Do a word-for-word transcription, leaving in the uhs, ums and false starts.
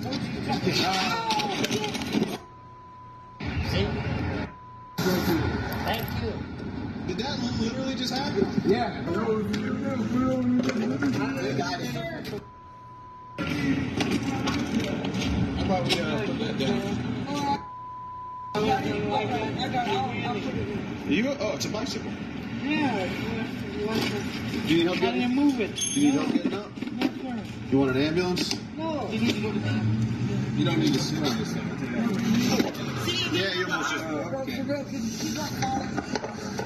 Thank you. Did that literally just happen? Yeah. They got it. How about we uh, put that down? You go? Oh, it's a bicycle. Yeah. Do you need help How do getting you move it? Do you need help getting up? No, sir. You want an ambulance? No. You need to go to the You don't need to sit on this thing. Yeah, you almost just. Okay.